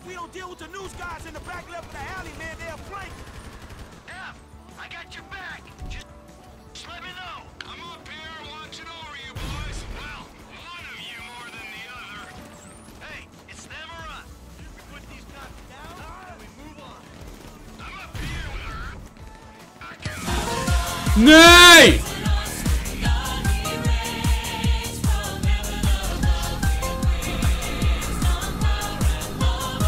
If we don't deal with the news guys in the back left of the alley, man, they'll flank. F, I got your back. Just let me know. I'm up here watching over you boys. Well, one of you more than the other. Hey, it's them or us. We put these cops down and we move on. I'm up here with her. I can... Ne?